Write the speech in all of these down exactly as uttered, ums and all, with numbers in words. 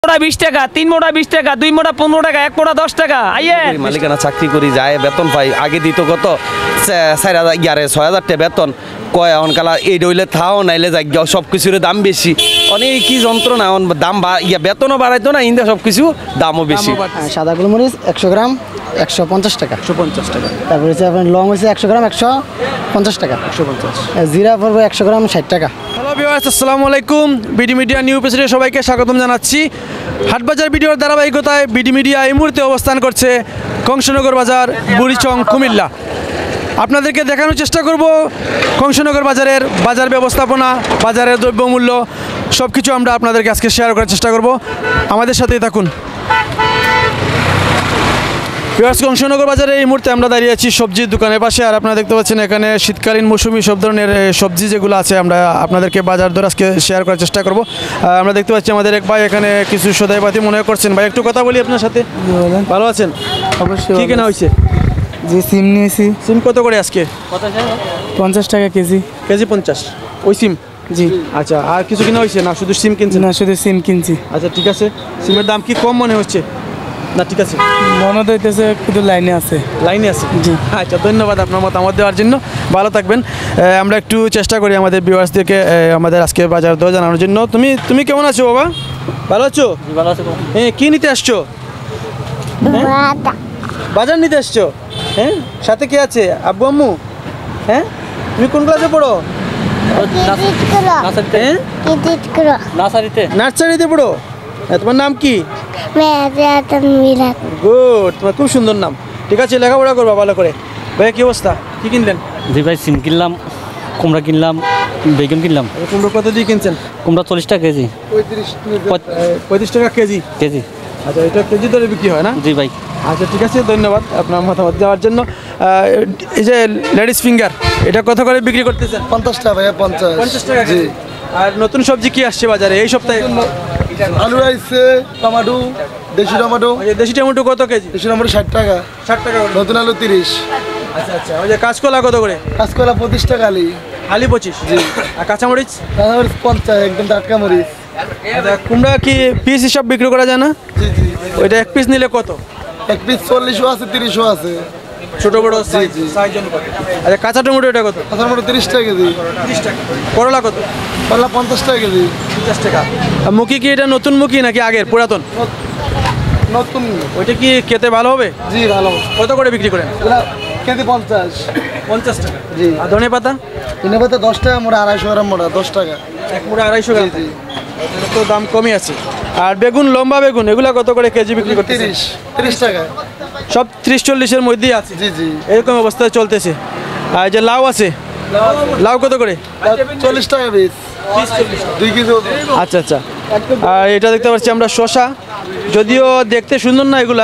মোটা বিশ টাকা, তিন মোটা বিশ টাকা, দুই মোটা পনেরো টাকা, এক মোটা দশ টাকা। আইয়ে মালিকানা চাকরি করি যায় বেতন পাই, আগে দিত কত চার হাজার ইয়ারে ছয় হাজার টাকা বেতন কয় এখন কালা এই ডইলে থাও নাইলে যাই সব কিছুর দাম বেশি, অনেক কি যন্ত্রণা দাম ইয়া বেতনও বাড়াইতো না, ইন্দা সব কিছু দামও বেশি। সাদা গোলমরিচ একশো গ্রাম একশো পঞ্চাশ টাকা, একশো পঞ্চাশ টাকা। তারপরে হচ্ছে আপনার লং হচ্ছে একশো গ্রাম একশো পঞ্চাশ টাকা, একশো পঞ্চাশ। জিরা পড়বে একশো গ্রাম ষাট টাকা। হ্যালো ভিউয়ার্স, আসসালামু আলাইকুম। বিডি মিডিয়া নিউ এপিসোডে সবাইকে স্বাগতম জানাচ্ছি। হাটবাজার ভিডিওর ধারাবাহিকতায় বিডি মিডিয়া এই মুহূর্তে অবস্থান করছে কংসনগর বাজার, বুড়িচং, কুমিল্লা। আপনাদেরকে দেখানোর চেষ্টা করব কংসনগর বাজারের বাজার ব্যবস্থাপনা, বাজারের দ্রব্যমূল্য সব কিছু আমরা আপনাদেরকে আজকে শেয়ার করার চেষ্টা করব। আমাদের সাথেই থাকুন। ভিউয়ার্স, কংসনগর বাজারে এই মুহূর্তে আমরা দাঁড়িয়ে আছি সবজির দোকানের পাশে। আর আপনারা দেখতে পাচ্ছেন এখানে শীতকালীন মৌসুমি সব ধরনের সবজি যেগুলো আছে আমরা আপনাদেরকে বাজার দর আজকে শেয়ার করার চেষ্টা করব। আমরা দেখতে পাচ্ছি আমাদের এক ভাই এখানে কিছু সদাইপাতি মনে করছেন। ভাই একটু কথা বলি আপনার সাথে। ভালো আছেন? অবশ্যই। কি কেনা হয়েছে? জি সিম নিয়েছি। সিম কত করে আজকে? পঞ্চাশ টাকা কেজি। কেজি পঞ্চাশ? ওই সিম? জি। আচ্ছা, আর কিছু কিনা হয়েছে না শুধু সিম কিনছেন? না, শুধু সিম কিনছি। আচ্ছা ঠিক আছে। সিমের দাম কি কম মনে হচ্ছে না? ঠিক আছে, মনে হইতেছে কিন্তু লাইনে আছে। লাইনে আছে? জি। আচ্ছা, ধন্যবাদ আপনার মতামত দেওয়ার জন্য। ভালো থাকবেন। আমরা একটু চেষ্টা করি আমাদের ভিউয়ার্সদেরকে আমাদের আজকে বাজার দর জানানোর জন্য। তুমি তুমি কেমন আছো বাবা? ভালো আছো? ভালো আছে। হ্যাঁ, কি নিতে আসছো? হ্যাঁ? বাজার নিতে আসছো? হ্যাঁ, সাথে কে আছে? আব্বু আম্মু? হ্যাঁ, তুমি কোন ক্লাসে পড়ো? হ্যাঁ, নার্সারিতে পড়ো। হ্যাঁ, তোমার নাম কি? গুড, তোমার খুব সুন্দর নাম। ঠিক আছে, লেখাপড়া করবা ভালো করে। ভাইয়া কি অবস্থা? কি কিনলেন? জি ভাই, সিম কিনলাম, কুমড়া কিনলাম, বেগুন কিনলাম। কুমড়ো কত দিয়ে কিনছেন? কুমড়া চল্লিশ টাকা কেজি। পঁয়ত্রিশ টাকা কেজি? কেজি। আচ্ছা, এটা কেজি দরে বিক্রি হয় না? জি ভাই। আচ্ছা ঠিক আছে, ধন্যবাদ আপনার মতামত দেওয়ার জন্য। এই যে লেডিস ফিঙ্গার, এটা কত করে বিক্রি করতেছেন? পঞ্চাশ টাকা ভাইয়া, পঞ্চাশ। পঞ্চাশ টাকা কেজি। আর নতুন সবজি কি আসছে বাজারে এই সপ্তাহে? আলু আইছে, টমেটো, দেশি টমেটো। ওই যে দেশি টমেটো কত কেজি? দেশি টমেটো ষাট টাকা, ষাট টাকা করে। নতুন আলু তিরিশ। আচ্ছা আচ্ছা। ওই যে কাঁচকলা কত করে? কাঁচকলা পঁচিশ টাকা আলি। আলি পঁচিশ? জি। আর কাঁচামরিচ? কাঁচামরিচ পঞ্চাশ, একদম টাটকা মরিচ। আচ্ছা, কুমড়া কি পিস হিসাব বিক্রি করা যায় না? জি জি। ওইটা এক পিস নিলে কত? এক পিস চল্লিশও আছে, তিরিশও আছে। ছোট বড় সাইজ সাইজ অনুপাতে। আচ্ছা, কাঁচা টমেটো এটা কত? কাঁচা টমেটো তিরিশ টাকা কেজি। তিরিশ টাকা। করলা কত? করলা পঞ্চাশ টাকা কেজি। পঞ্চাশ টাকা। আর মুখি কি এটা নতুন মুখি নাকি আগের পুরাতন? নতুন। ওইটা কি খেতে ভালো হবে? জি ভালো। কত করে বিক্রি করেন? কেজি পঞ্চাশ। পঞ্চাশ টাকা। জি। আর ধনে পাতা? ধনে পাতা দশ টাকা মোটা, আড়াইশো গ্রাম মোটা, দশ টাকা। এক মুড়া আড়াইশো গ্রাম। জি। তো দাম কমই আছে। আর বেগুন, লম্বা বেগুন, এগুলা কত করে কেজি বিক্রি করতে? তিরিশ তিরিশ টাকা। সব ত্রিশ চল্লিশের মধ্যেই আছে। জি জি। এরকম অবস্থায় চলতেছে। আর যে লাউ আছে, লাউ কত করে? চল্লিশ টাকা পিস, দুই কেজি। আচ্ছা আচ্ছা। আর এটা দেখতে পাচ্ছি আমরা শসা, যদিও দেখতে সুন্দর না এগুলা।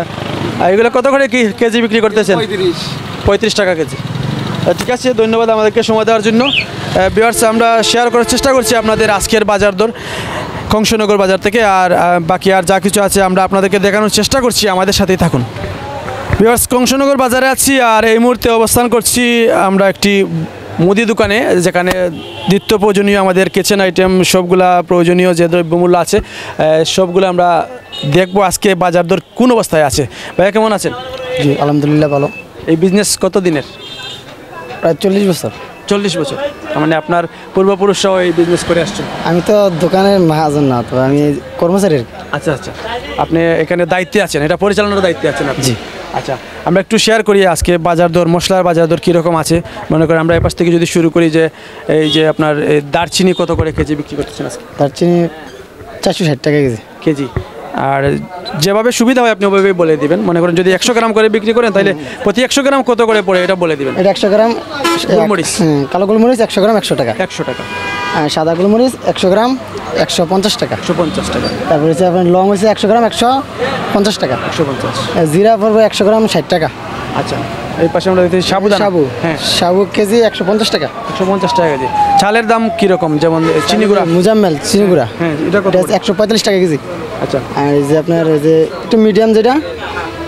আর এগুলা কত করে কি কেজি বিক্রি করতেছেন? পঁয়ত্রিশ। পঁয়ত্রিশ টাকা কেজি। ঠিক আছে, ধন্যবাদ আমাদেরকে সময় দেওয়ার জন্য। ভিউয়ার্স, আমরা শেয়ার করার চেষ্টা করছি আপনাদের আজকের বাজার দর কংসনগর বাজার থেকে। আর বাকি আর যা কিছু আছে আমরা আপনাদেরকে দেখানোর চেষ্টা করছি, আমাদের সাথেই থাকুন। ভিউয়ার্স, কংসনগর বাজারে আছি আর এই মুহূর্তে অবস্থান করছি আমরা একটি মুদি দোকানে, যেখানে নিত্য প্রয়োজনীয় আমাদের কিচেন আইটেম সবগুলা প্রয়োজনীয় যে দ্রব্যমূল্য আছে সবগুলো আমরা দেখবো আজকে বাজার দর কোন অবস্থায় আছে। ভাইয়া কেমন আছেন? জি আলহামদুলিল্লাহ ভালো। এই বিজনেস কত দিনের? প্রায় চল্লিশ বছর। চল্লিশ বছর? মানে আপনার পূর্বপুরুষরাও এই বিজনেস করে আসছেন? আমি তো দোকানের মহাজন না, তো আমি কর্মচারী। আচ্ছা আচ্ছা। আপনি এখানে দায়িত্বে আছেন, এটা পরিচালনার দায়িত্বে আছেন আপনি? জি। আচ্ছা, আমরা একটু শেয়ার করি আজকে বাজার দর, মশলার বাজার দর কীরকম আছে। মনে করেন আমরা এপাশ থেকে যদি শুরু করি, যে এই যে আপনার দারচিনি কত করে কেজি বিক্রি করতেছেন আজকে? দারচিনি চারশো ষাট টাকা কেজি। কেজি। আর যেভাবে সুবিধা হয় আপনি ওভাবেই বলে দিবেন। মনে করেন যদি একশো গ্রাম করে বিক্রি করেন তাহলে প্রতি একশো গ্রাম কত করে পড়ে এটা বলে দিবেন। এটা একশো গ্রাম গোলমরিচ? হ্যাঁ, কালো গোলমরিচ একশো গ্রাম একশো টাকা। একশো টাকা। আর সাদা গোলমরিচ একশো গ্রাম একশো পঞ্চাশ টাকা। একশো পঞ্চাশ টাকা। তারপরে হচ্ছে আপনার লং হচ্ছে একশো গ্রাম একশো পঞ্চাশ টাকা। একশো পঞ্চাশ। জিরা পড়বে একশো গ্রাম ষাট টাকা। আচ্ছা, এই পাশে আমরা দেখতে সাবুদানা। সাবু, হ্যাঁ, সাবু কেজি একশো পঞ্চাশ টাকা। একশো পঞ্চাশ টাকা কেজি। চালের দাম কীরকম? যেমন চিনিগুড়া? মুজাম্মেল চিনিগুড়া, হ্যাঁ, এটা কত? একশো পঁয়তাল্লিশ টাকা কেজি। আচ্ছা। আর এই যে আপনার এই যে একটু মিডিয়াম যেটা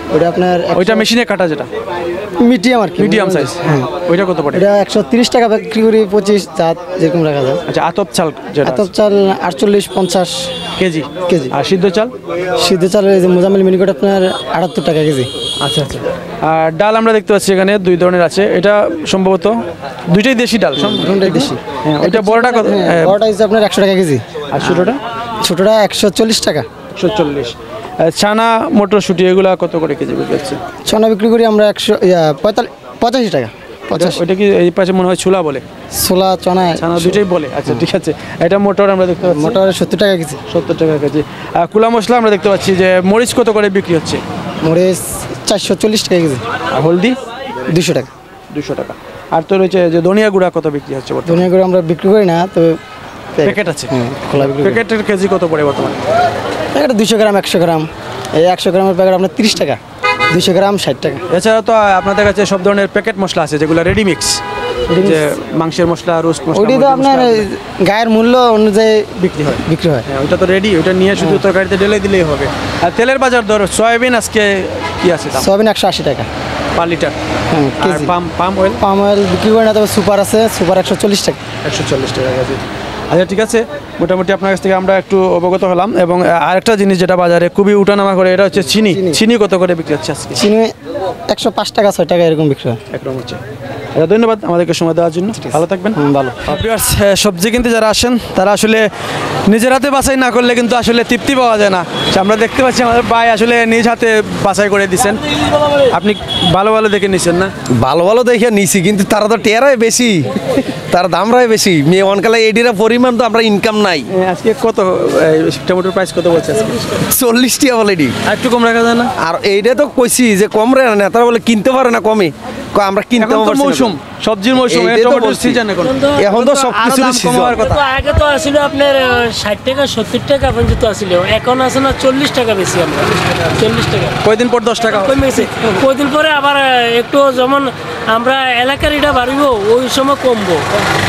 ওটা আপনার ওইটা মেশিনে কাটা যেটা মিডিয়াম আর কি মিডিয়াম সাইজ হ্যাঁ ওইটা কত পড়ে? এটা একশো তিরিশ টাকা বিক্রি করি, পঁচিশ জাত যেরকম রাখা যায়। আচ্ছা আতপ চাল যেটা আতপ চাল আটচল্লিশ পঞ্চাশ কেজি কেজি। আর সিদ্ধ চাল? সিদ্ধ চাল এই যে মোজামিল মিনিকট আপনার আটাত্তর টাকা কেজি। আচ্ছা আচ্ছা আর ডাল আমরা দেখতে পাচ্ছি এখানে দুই ধরনের আছে, এটা সম্ভবত দুইটাই দেশি ডাল সম- দুটোই দেশি। হ্যাঁ ওইটা বড়টা কত? হ্যাঁ, হ্যাঁ, বড়টা হচ্ছে আপনার একশো টাকা কেজি, আর ছোটটা ছোটটা একশো চল্লিশ টাকা। একশো চল্লিশ। ছানা মটরশুঁটি এগুলা কত করে কেজি বিক্রি হচ্ছে? সোনা বিক্রি করি আমরা একশো পঁয়তাল্লিশ পঁচাশি টাকা পঁচাশি। ওইটা কি এই পাশে মনে হয় ছোলা বলে? ছোলা চনা ছানা দুইটাই বলে। আচ্ছা ঠিক আছে। এটা মোটর আমরা দেখতে পাচ্ছি মোটর সত্তর টাকা কেজি। সত্তর টাকা কেজি। আর কুলা মশলা আমরা দেখতে পাচ্ছি যে মরিচ কত করে বিক্রি হচ্ছে? মরিচ চারশো চল্লিশ টাকা কেজি, আর হলদি দুশো টাকা। দুশো টাকা। আর তো রয়েছে যে ধনিয়া গুঁড়া কত বিক্রি হচ্ছে বর্তমানে? দুনিয়া করে আমরা বিক্রি করি না, তবে প্যাকেট আছে, হ্যাঁ, খোলা বিক্রি করি। প্যাকেটের কেজি কত পড়ে বর্তমানে? প্যাকেট দুশো গ্রাম একশো গ্রাম, এই একশো গ্রামের প্যাকেট আপনার তিরিশ টাকা, দুশো গ্রাম ষাট টাকা। এছাড়া তো আপনাদের কাছে সব ধরনের প্যাকেট মশলা আছে যেগুলো রেডি মিক্স, যে মাংসের মশলা রোস্ট মশলা ওইটি তো মুরগির আপনার মশলা এই গায়ের মূল্য অনুযায়ী বিক্রি হয়। বিক্রি হয়। হ্যাঁ ওইটা তো রেডি, ওইটা নিয়ে শুধু তরকারিতে ঢেলে দিলেই হবে। আর তেলের বাজার দর সয়াবিন আজকে কি আছে দাম? সয়াবিন একশো আশি টাকা পার লিটার। হ্যাঁ আর KG. Palm palm oil palm oil বিক্রি করি না, তবে সুপার আছে, সুপার একশো চল্লিশ টাকা। একশো চল্লিশ টাকা কেজি। আচ্ছা ঠিক আছে, মোটামুটি আপনার কাছ থেকে আমরা একটু অবগত হলাম। এবং আরেকটা জিনিস যেটা বাজারে খুবই উঠানামা করে, এটা হচ্ছে চিনি। চিনি কত করে বিক্রি হচ্ছে আজকে? চিনি একশো পাঁচ টাকা ছয় টাকা এরকম বিক্রি হয়। একরকম হচ্ছে। আচ্ছা ধন্যবাদ আমাদেরকে সময় দেওয়ার জন্য, ভালো থাকবেন। হুম, ভালো। ভিউয়ার্স, সবজি কিনতে যারা আসেন তারা আসলে নিজের হাতে বাছাই না করলে কিন্তু আসলে তৃপ্তি পাওয়া যায় না। আচ্ছা, আমরা দেখতে পাচ্ছি আমাদের ভাই আসলে নিজ হাতে বাছাই করে দিচ্ছেন। আপনি ভালো ভালো দেখে নিছেন না? ভালো ভালো দেখে নিছি, কিন্তু তারা তো টেরাই বেশি, তার দামরাই বেশি। মেয়ে অনকালে এডিরা পরিমাণ তো আমরা ইনকাম নাই। এ, আজকে কত এই টমেটোর প্রাইস কত বলছে আজকে? চল্লিশ টিয়া অলরেডি। আর একটু কম রাখা যায় না? আর এইটা তো কইছি যে কম রে না, তারা বলে কিনতে পারে না কমে। কয় আমরা কিনতে এখন তো পারছি না। মৌসুম, সবজির মৌসুম, এইটাই তো টমেটোর বলছি। সিজন এখন। এখন তো সব আরো কিছুর দাম সিজন। কমার কথা। তো আগে তো আসলে আপনার ষাট টাকা সত্তর টাকা পর্যন্ত আসলে, এখন আছে না চল্লিশ টাকা বেশি, আমরা চল্লিশ টাকা কয়দিন পর দশ টাকা হয়। কমে গেছে। কদিন পরে আবার একটু যেমন আমরা এলাকার এটা বাড়িব, ওই সময় কমবো।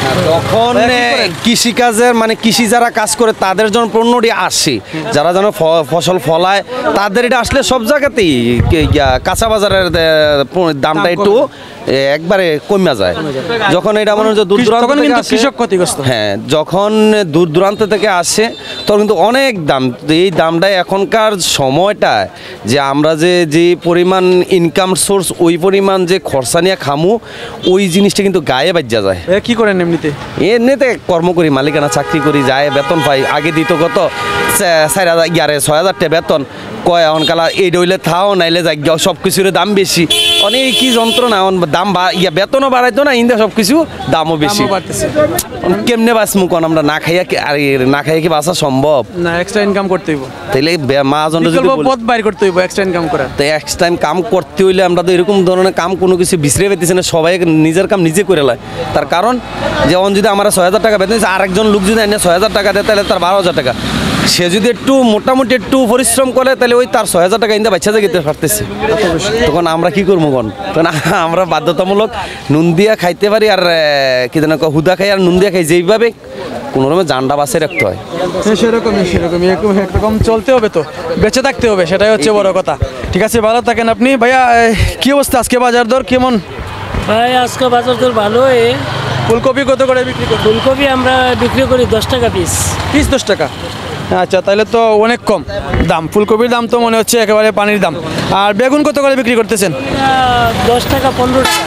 তখন কৃষিকাজের মানে কৃষি যারা কাজ করে তাদের জন্য পণ্যটি আসে, যারা যেন ফ- ফসল ফলায় তাদের এটা আসলে সব জায়গাতেই কি- ইয়া, কাঁচা বাজারের এ, প- দামটা একটু এ, একবারে কমে যায়। যখন এটা মনে হয় যে দূর দূরান্ত তখন থেকে কিন্তু আসে- কৃষক ক্ষতিগ্রস্ত। হ্যাঁ, যখন দূর দূরান্ত থেকে আসে তখন কিন্তু অনেক দাম। তো এই দামটা এখনকার সময়টা যে আমরা যে যে পরিমাণ ইনকাম সোর্স, ওই পরিমাণ যে খরচা নিয়ে খামু, ওই জিনিসটা কিন্তু গায়ে বাজ্যা যায়। এ, কি করেন এমনিতে? এমনিতে কর্ম করি, মালিকানা চাকরি করি, যায় বেতন পাই। আগে দিত কত চা- চার হাজার ইয়ারে ছয় হাজার টাকা বেতন, কয় এখনকালা এই ডইলে থাও নাইলে যাই সব কিছুর দাম বেশি। অনেক কি যন্ত্রণা, এখন দাম বা- ইয়া বেতনও বাড়াইতো না, ইন্দা সব কিছু দামও বেশি। দামও বাড়তেছে। এখন কেমনে বাঁচমু কোন? আমরা না খাইয়া কি- আর এ না খাইয়া কি বাঁচা সম্ভব? না, এক্সট্রা ইনকাম করতে হইব। তাইলে বে- মা জন যদি বিকল্প বলে- পথ বাইর করতে হইব এক্সট্রা ইনকাম করার। তো এক্স টাইম কাম করতে হইলে আমরা তো এরকম ধরনের কাম কোনো কিছু বিছরে পেতেছি না, সবাই নিজের কাম নিজে করে লয়। তার কারণ যেমন যদি আমার ছয় হাজার টাকা বেতন দিচ্ছে, আরেকজন লোক যদি এনে ছয় হাজার টাকা দেয় তাহলে তার বারো হাজার টাকা। সে যদি একটু মোটামুটি একটু পরিশ্রম করে তাহলে ওই তার ছয় হাজার টাকা ইন্দা বাচ্চা যেতে পারতেছে। তখন আমরা কি করবো কোন? তখন আমরা বাধ্যতামূলক নুন দিয়া খাইতে পারি, আর এ, কি যেন কয়, হুদা খাই আর নুন দিয়া খাই, যেইভাবে কোনো রকমের জান্ডা বাসে রাখতে হয়। হ্যাঁ, সেরকমই সেরকমই একরকম একরকম চলতে হবে, তো বেঁচে থাকতে হবে, সেটাই হচ্ছে বড় কথা। ঠিক আছে, ভালো থাকেন আপনি। ভাইয়া এ, কি অবস্থা আজকে বাজার দর কেমন? ভাই আজকে বাজার দর ভালো। এ ফুলকপি কত করে বিক্রি করছেন? ফুলকপি আমরা বিক্রি করি দশ টাকা পিস। পিস দশ টাকা। আচ্ছা, তাহলে তো অনেক কম দাম। ফুলকপির দাম তো মনে হচ্ছে একেবারে পানির দাম। আর বেগুন কত করে বিক্রি করতেছেন? এটা দশ টাকা পনেরো টাকা।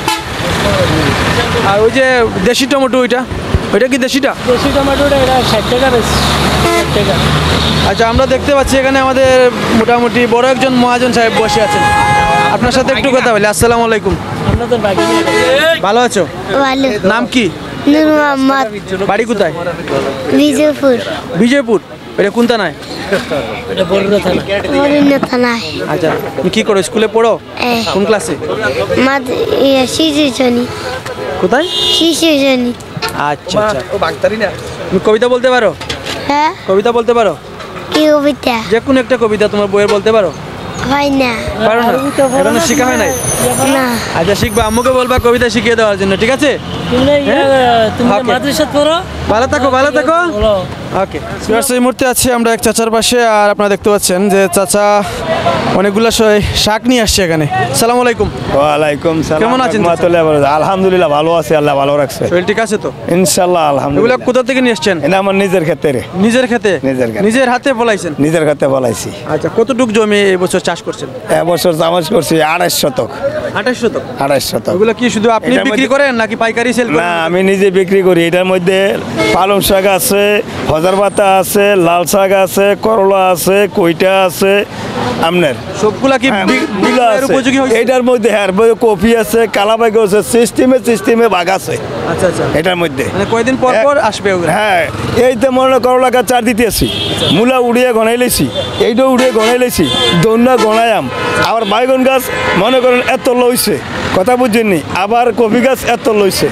আর ওই যে দেশি টমেটো, ওইটা ওইটা কি দেশিটা? দেশি টমেটোটা এটা ষাট টাকা বেশি, ষাট টাকা। আচ্ছা, আমরা দেখতে পাচ্ছি এখানে আমাদের মোটামুটি বড় একজন মহাজন সাহেব বসে আছেন। আপনার সাথে একটু কথা বলি। আসসালামু আলাইকুম। আপনাদের বাকি ভালো আছো? ভালো। নাম কি? নূর মোহাম্মদ, বাড়ি কোথায়? বিজয়পুর, বিজয়পুর। এটা কোন থানায়? এটা বড় থানা। মরিনা থানায়। আচ্ছা, তুমি কি করো? স্কুলে পড়ো? এ, কোন ক্লাসে? মাদ ইয়ে, শিশু শ্রেণী, কোথায়? শিশু শ্রেণী। আচ্ছা আচ্ছা। তুমি কবিতা বলতে পারো? হ্যাঁ, কবিতা বলতে পারো? কি কবিতা? যে কোনো একটা কবিতা তোমার বইয়ের বলতে পারো? হয় না। পারো না? এখনো শেখা হয় নাই? না, আচ্ছা, শিখবা। আম্মুকে বলবা কবিতা শিখিয়ে দেওয়ার জন্য, ঠিক আছে? তুমি ইয়া, তুমি Okay. মাদ্রাসা পড়ো। ভালো থাকো, ভালো থাকো। বলো ওকে এই মুহূর্তে আছি আমরা এক চাচার পাশে, আর আপনারা দেখতে পাচ্ছেন যে চাচা অনেকগুলো স- শাক নিয়ে আসছে এখানে। সালাম আলাইকুম। ওয়ালাইকুম সালাম। কেমন আছেন? রহমতুল্লাহ বরকাতুহু। আলহামদুলিল্লাহ ভালো আছে, আল্লাহ ভালো রাখছে শরীর ঠিক আছে তো? ইনশাআল্লাহ এগুলো আলহামদুলিল্লাহ। কোথা থেকে নিয়ে এসছেন? এটা আমার নিজের ক্ষেত্রে নিজের খেতে? নিজের খেতে। নিজের হাতে ফলাইছেন? নিজের ক্ষেত্রে বলাইছি। আচ্ছা, কতটুক জমি এই বছর চাষ করছেন? এবছর চাষ করছি আড়াইশ শতক। আঠাশ শতক? আড়াইশ শতক। এগুলো কি শুধু আপনি এটার বিক্রি মধ্যে- করেন নাকি পাইকারি সেল করেন? না, আমি নিজে বিক্রি করি। এটার মধ্যে পালং শাক আছে, হজার পাতা আছে, লাল শাক আছে, করলা আছে, কইটা আছে, আপনার সবগুলা কি হ্যাঁ, বি- মূলা বিক্রয়ের আছে। উপযোগী হয়েছে? এটার মধ্যে হ্যাঁ এর মধ্যে কপি আছে, কালাবাগ আছে, সিস্টেমে সিস্টেমে বাঘ আছে আচ্ছা আচ্ছা, এটার মধ্যে। মানে কয়দিন পর পর আসবে ওগুলো? হ্যাঁ, এইতে মনে হয় করলা গাছ চার দিতে আসি, মূলা উড়িয়ে গনাই লেছি, এইটাও উড়িয়ে গনাই লেছি, দন্যা গনায়াম। আবার বাইগন গাছ মনে করেন এত লইছে, কথা বুঝছেননি, আবার কপি গাছ এত লইছে।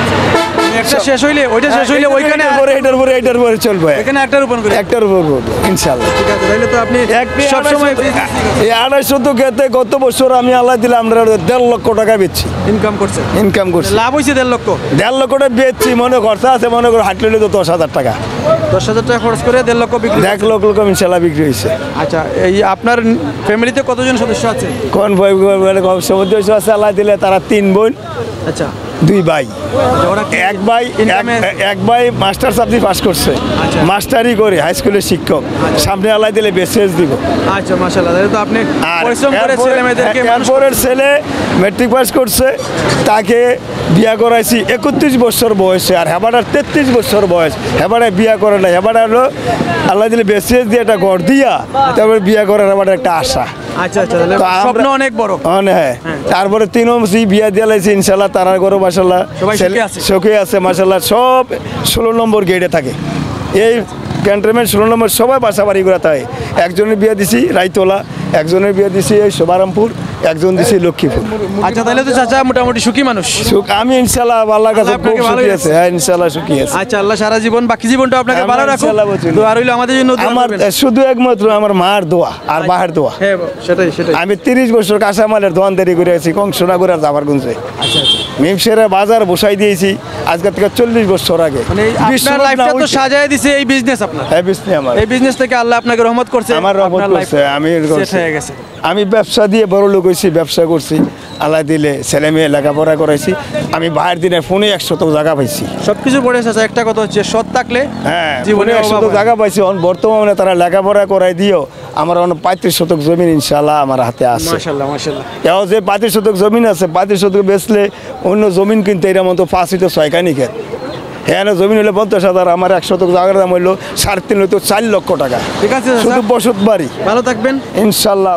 একটা শেষ হইলে ওইটা শেষ হইলে ওইখানে এটার পরে এটার পরে এটার পরে চলবে, এখানে একটা রোপণ করে। একটার উপর করবো ইনশাল্লাহ। ঠিক আছে, তাহলে তো আপনি সব সময় এই আড়াইশো তো খেতে গত বছর আমি আল্লাহ দিলে আমরা দেড় লক্ষ টাকা বেচছি, ইনকাম করছেন? ইনকাম করছি। লাভ হয়েছে দেড় লক্ষ? দেড় লক্ষ টাকা বেচছি, মনে খরচা আছে মনে করো হাটলে তো দশ হাজার টাকা, দশ হাজার টাকা খরচ করে দেড় লক্ষ বিক্রি। এক লক্ষ লক্ষ ইনশাল্লাহ বিক্রি হয়েছে। আচ্ছা, এই আপনার ফ্যামিলিতে কতজন সদস্য আছে? কোন ভাই সমুদ্র আছে আল্লাহ দিলে তারা তিন বোন, আচ্ছা, দুই ভাই। ওরা কি এক ভাই income-এ- এক- এক ভাই মাস্টার সাবজেক্ট পাস করছে, আচ্ছা। মাস্টারই করে হাই স্কুলের শিক্ষক। সামনে আল্লাহ দিলে বেসেস দিব। আচ্ছা, মাশাআল্লাহ, তাহলে তো আপনি আর পরিশ্রম করে এরপরে- ছেলে মেয়েদেরকে মানুষ এরপরের ছেলে মেট্রিক পাস করছে, তাকে বিয়া করাইছি একত্রিশ বছর বয়সে, আর হেবাটার তেত্রিশ বছর বয়স। হেবাটায় বিয়া করে না, হেবাটা হলো আল্লাহ দিলে বেসেস দিয়ে একটা ঘর দিয়া তারপরে বিয়া করার হেবাটার একটা আশা। আচ্ছা আচ্ছা, তাহলে তো আমরা- স্বপ্ন অনেক বড়। হ্যাঁ হ্যাঁ, তারপরে তিনও সেই বিয়া দিয়ে লাইছে ইনশাল্লাহ, তারার ঘরে মাসাল্লাহ সবাই সুখে আছে? সুখে আছে মাসাল্লাহ। সব ষোলো নম্বর গেটে থাকে, এই ক্যান্টনমেন্ট ষোলো নম্বর সবাই বাসা বাড়ি করে থাকে। একজনের বিয়ে দিছি রায়তলা, একজনের বিয়ে দিছি এই শোভারামপুর, একজন দিছি লক্ষ্মীপুর। আচ্ছা, তাহলে তো চাচা মোটামুটি সুখী মানুষ। সুখ আমি ইনশাল্লাহ আল্লাহর কাছে আল্লাহ খুব আপনাকে ভালোই সুখী আছে। হ্যাঁ ইনশাল্লাহ সুখী আছে। আচ্ছা, আল্লাহ সারা জীবন বাকি জীবনটা আপনাকে আমরা ভালো রাখুন। ইনশাআল্লাহ বলছি। তো আর হইলো আমাদের জন্য দোয়া আমার করবেন। শুধু একমাত্র আমার মার দোয়া আর বাহার দোয়া। হ্যাঁ, সেটাই সেটাই। আমি তিরিশ বছর কাঁচামালের দোয়ানদারি করে আছি কংসনগর আর জাফরগঞ্জে। মিমসেরে বাজার বসাই দিয়েছি আজকে থেকে চল্লিশ বছর আগে। মানে এই আপনার বিশ্বরোড লাইফটা না তো উঠে- সাজায় দিছে এই বিজনেস আপনার। হ্যাঁ, বিষ্ণু আমার। এই বিজনেস থেকে আল্লাহ আপনাকে রহমত করছে। আমার রহমত আপনার করছে, life আমি set করছি। হয়ে গেছে। আমি ব্যবসা দিয়ে বড় লোক হয়েছি, ব্যবসা করছি আল্লাহ দিলে, ছেলে মেয়ে লেখাপড়া করাইছি। আমি বাইরের দিনে ফোনে একশত জায়গা পাইছি। সবকিছু পড়ে আছে, একটা কথা হচ্ছে সৎ থাকলে হ্যাঁ, জীবনে জীবনে একশত অভাব হয় না। জায়গা পাইছি। অন বর্তমানে তারা লেখাপড়া করাই দিও আমার অন পঁয়ত্রিশ শতক জমিন ইনশাল্লাহ আমার হাতে আছে। মাশাআল্লাহ মাশাআল্লাহ। এও যে পঁয়ত্রিশ শতক জমিন আছে, পঁয়ত্রিশ শতক বেচলে অন্য জমিন কিনতে এর মতো পাঁচ হইতো ছয়খানি খেত। হ্যাঁ, জমিন হলে পঞ্চাশ হাজার, আমার এক শতক জায়গার দাম হইলো সাড়ে তিন হইতো চার লক্ষ টাকা। ঠিক আছে চাচা, শুধু বসত বাড়ি ভালো থাকবেন ইনশাল্লাহ।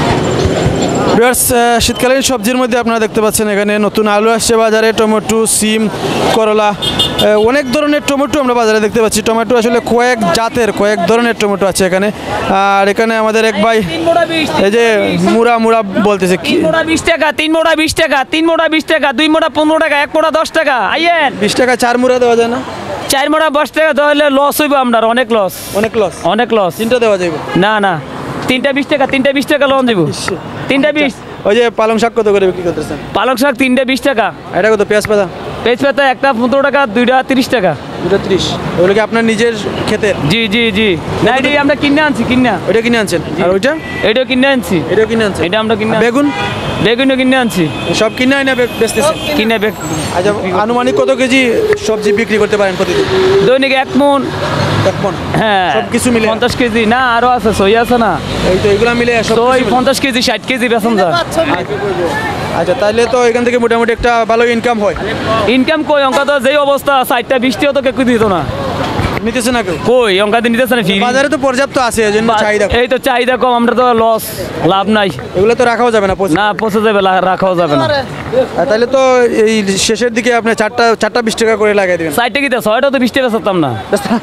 ভিউয়ার্স, শীতকালীন সবজির মধ্যে আপনারা দেখতে পাচ্ছেন এখানে নতুন আলু আসছে বাজারে, টমেটো, সিম, করলা, আহ, অনেক ধরনের টমেটো আমরা বাজারে দেখতে পাচ্ছি। টমেটো আসলে কয়েক জাতের কয়েক ধরনের টমেটো আছে এখানে। আর এখানে আমাদের এক ভাই তিন মোড়া বিশ এই যে মুড়া মুড়া বলতেছে কি তিন মোড়া বিশ টাকা, তিন মোড়া বিশ টাকা, তিন মোড়া বিশ টাকা, দুই মোড়া পনেরো টাকা, এক মোড়া দশ টাকা। আইয়েন বিশ টাকা চার মুড়া দেওয়া যায় না? চার মোড়া দশ টাকা তাহলে লস হইব আপনার, অনেক লস, অনেক লস। অনেক লস। তিনটা দেওয়া যাবে? না না, তিনটা বিশ টাকা, তিনটা বিশ টাকা লোন দিব, তিনটা বিশ। ওই যে পালং শাক কত করে বিক্রি করতেছেন? পালক শাক তিনটা বিশ টাকা, এটা কত? পেঁয়াজ পাতা পেঁচ পাতা একটা পনেরো টাকা, দুইটা তিরিশ টাকা। দুটো ত্রিশ। ওগুলো কি আপনার নিজের ক্ষেতের? জি জি জি, না এটি আমরা কিনে আনছি, কিনা ওইটা কিনে আনছেন? আর ওইটা এটাও কিনে আনছি, এটাও কিনে আনছেন? এটা আমরা কিনে আনছি। বেগুন বেগুনও কিনে আনছি, সব কিনে আইনা বে- বেচতেছেন? কিনে বেগ আচ্ছা, আনুমানিক কত কেজি সবজি বিক্রি করতে পারেন প্রতিদিন? দৈনিক এক মন। এক মণ? হ্যাঁ, সবকিছু মিলে? পঞ্চাশ কেজি না আরো আছে, সই আছে না, এই তো এগুলো মিলে সব সই কিছু মিলে? পঞ্চাশ কেজি ষাট কেজি বেতন যায়। আচ্ছা, তাহলে তো এখান থেকে মোটামুটি একটা ভালো ইনকাম হয়। ইনকাম কই অঙ্কা তো যেই অবস্থা, ষাটটা বৃষ্টিও তো কেউ দিত না, নিতেছে না কেউ? কই অঙ্কা দিয়ে নিতেছে না ফ্রি। বাজারে তো পর্যাপ্ত আছে, এই জন্য চাহিদা। এই তো চাহিদা কম, আমরা তো লস, লাভ নাই। এগুলো তো রাখাও যাবে না পচে। না পচে যাবে, লা- রাখাও যাবে না। আর তাহলে তো এই শেষের দিকে আপনি চারটা চারটা বিশ টাকা করে লাগাই দেবেন। ষাটটা কি ছয়টা তো বৃষ্টি বেচতাম না।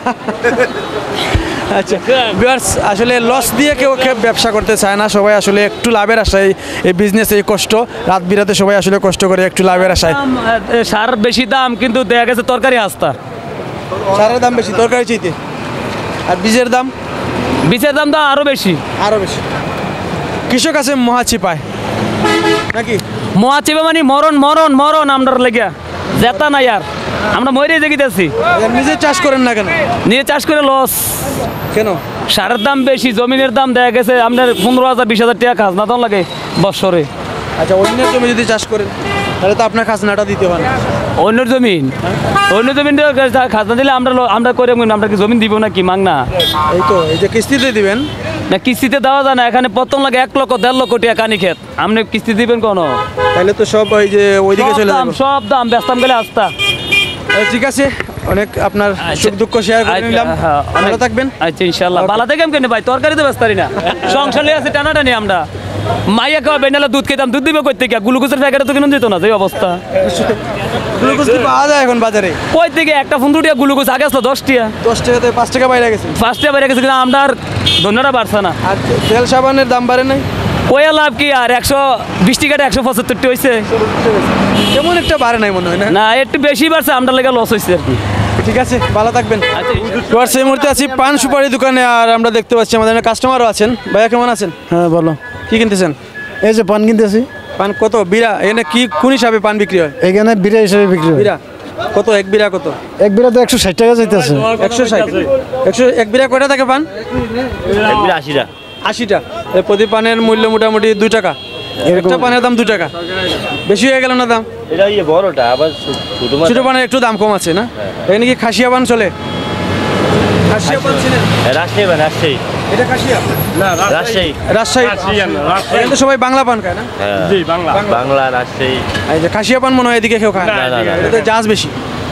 আচ্ছা ভিউয়ার্স, আসলে লস দিয়ে কেউ কেউ ব্যবসা করতে চায় না, সবাই আসলে একটু লাভের আশায় এই বিজনেস, এই কষ্ট রাত বিরাতে সবাই আসলে কষ্ট করে একটু লাভের আশায়। দাম, এ, সার বেশি দাম, কিন্তু দেখা গেছে তরকারি আস্তা। সারের দাম বেশি তরকারি চাইতে, আর বীজের দাম বীজের দাম তো আরো বেশি। আরও বেশি। কৃষক আছে মহাচি পায় নাকি? মহা চেপে মানে মরণ মরণ মরণ আমরার লেগে জেতা নাই আর। আমরা মরে জেগিতেছি। নিজে চাষ করেন না কেন? নিয়ে চাষ করে লস। কেন? সারের দাম বেশি, জমিনের দাম দেখা গেছে আপনার পনেরো হাজার বিশ হাজার টাকা খাজনা দাম লাগে বৎসরে। আচ্ছা, অন্যের জমি যদি চাষ করেন তাহলে তো আপনার খাজনাটা দিতে হয় না। অন্যের জমিন অন্য জমিন খাজনা দিলে আমরা লো- আমরা করে আমরা কি জমিন দিব না কি মাং না? এই তো, এই যে কিস্তিতে দিবেন, না কিস্তিতে দেওয়া যায় না, এখানে প্রথম লাগে এক লক্ষ দেড় লক্ষ টাকা কানি খেত, আপনি কিস্তি দিবেন কোনো? তাহলে তো সব ওই যে ওইদিকে সব চলে দাম যাবে। সব দাম ব্যস্তাম গেলে আস্তা। আচ্ছা, ঠিক আছে, অনেক আপনার সুখ দুঃখ শেয়ার করে আচ্ছা, নিলাম। হ্যাঁ, অনেক- ভালো থাকবেন। আচ্ছা ইনশাল্লাহ ভালো থেকে কেন ভাই, তরকারি তো ব্যস্তারি না, সংসার লিয়ে আছে টানাটানি আমরা। মাইয়া খাওয়া বেনালে দুধ খেতাম, দুধ দিবে কই থেকে? গ্লুকোজের প্যাকেটে তো কিনুন যেত না, যে অবস্থা। গ্লুকোজ কি পাওয়া যায় এখন বাজারে? কই থেকে একটা পনেরো টাকা গ্লুকোজ আগে আসলো দশ টাকা, দশ টাকাতে পাঁচ টাকা বাইরে গেছে। ফার্স্ট টাকা বেড়ে গেছে, কিন্তু আমরা আর ধন্যটা বাড়ছে না। আর তেল সাবানের দাম বাড়ে নাই? কয়া লাভ কি আর, একশো বিশ টাকাটা একশো পঁচাত্তর টাকা হয়েছে তেমন একটা বাড়ে নাই মনে হয় না। না, একটু বেশি বাড়ছে, আমরা লেগে লস হয়েছে আর কি। ঠিক আছে, ভালো থাকবেন। আচ্ছা এবার সেই মুহূর্তে আছি পান সুপারি দোকানে, আর আমরা দেখতে পাচ্ছি আমাদের কাস্টমারও আছেন। ভাইয়া কেমন আছেন? হ্যাঁ বলো। কি কিনতেছেন? এই যে পান কিনতেছি, পান কত বিড়া? এখানে কি কোন হিসাবে পান বিক্রি হয়? এখানে বিরা হিসেবে বিক্রি হয়। বিড়া কত? এক বিড়া কত? এক বিরা তো একশো ষাট টাকা চাইতেছে। একশো ষাট। একশো এক বিড়া কয়টা থাকে পান? আশিটা আশিটা। এই প্রতি পানের মূল্য মোটামুটি দুই টাকা। একটা পানের দাম দু টাকা, বেশি হয়ে গেল না দাম? এটা ইয়ে বড়টা, আবার ছোট ছোট পানের একটু দাম কম আছে না? এখানে কি খাসিয়া পান চলে? খাসিয়া পান চিনেন? রাজশাহী বা রাজশাহী এটা খাসিয়া? রাজশাহী রাজশাহী। এখানে তো সবাই বাংলা পান খায় না? বাংলা রাজশাহী। এই যে খাসিয়া পান মনে হয় এদিকে কেউ খায় না, না, না, না। এটাতে জাজ বেশি।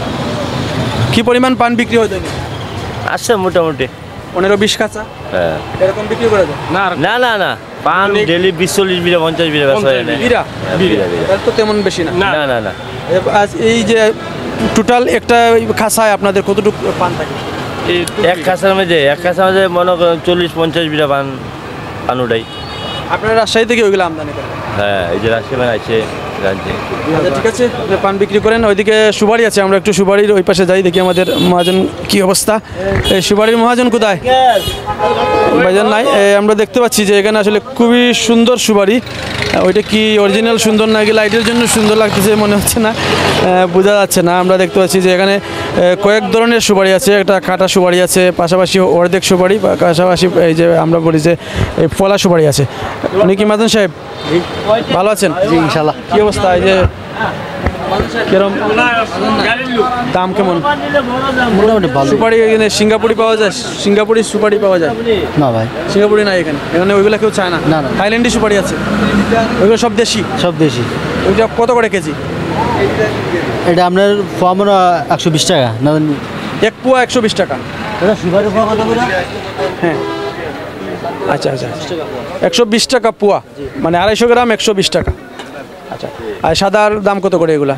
কি পরিমাণ পান বিক্রি হয় দৈনিক? আসছে মোটামুটি। পনেরো বিশ কাঁচা হ্যাঁ। এরকম বিক্রি করে দেয়? না না না, পান ডেলি বিশ চল্লিশ বিঘা পঞ্চাশ বিঘা ব্যবসা হয় না। বিরা বিঘা বিঘা। তাহলে তো তেমন বেশি না। না না না, এ- আজ এই যে টোটাল একটা খাসায় আপনাদের কতটুকু পান থাকে? এক কাছার মধ্যে এক কাছার মধ্যে মনে করেন চল্লিশ পঞ্চাশ বিঘা পান পান উঠাই। আপনারা রাজশাহী থেকে ওইগুলো আমদানি করেন? হ্যাঁ, এই যে রাজশাহী পান আছে রাজ্যে। আচ্ছা, ঠিক আছে, আপনি পান বিক্রি করেন। ওইদিকে সুপারি আছে, আমরা একটু সুপারির ওই পাশে যাই, দেখি আমাদের মহাজন কি অবস্থা। এই সুপারির মহাজন কোথায়? ভাইজান নাই। এ, আমরা দেখতে পাচ্ছি যে এখানে আসলে খুবই সুন্দর সুপারি। ওইটা কি অরিজিনাল সুন্দর নাকি লাইটের জন্য সুন্দর লাগতেছে মনে হচ্ছে না, এ, বোঝা যাচ্ছে না। আমরা দেখতে পাচ্ছি যে এখানে এ, কয়েক ধরনের সুপারি আছে। একটা কাটা সুপারি আছে, পাশাপাশি অর্ধেক সুপারি, পাশাপাশি এই যে আমরা বলি যে এই ফলা সুপারি আছে। উনি কি মাজন সাহেব ভালো আছেন? জি ইনশাল্লাহ। কি অবস্থা? এই যে কিরম দাম কেমন? মোটামুটি ভালো। সুপারি এখানে সিঙ্গাপুরি পাওয়া যায়? সিঙ্গাপুরি সুপারি পাওয়া যায়? না ভাই, সিঙ্গাপুরি নাই এখানে, এখানে ওইগুলো কেউ চায় না। না, না। থাইল্যান্ডি সুপারি আছে, ওইগুলো সব দেশি। সব দেশি। ওইটা কত করে কেজি? এটা আপনার ফর্ম একশো বিশ টাকা না? এক পোয়া একশো বিশ টাকা। এটা সুপারি ফর্ম কত করে? হ্যাঁ, আচ্ছা আচ্ছা, একশো বিশ টাকা পোয়া, মানে আড়াইশো গ্রাম একশো বিশ টাকা। আচ্ছা, আর সাদার দাম কত করে এগুলা?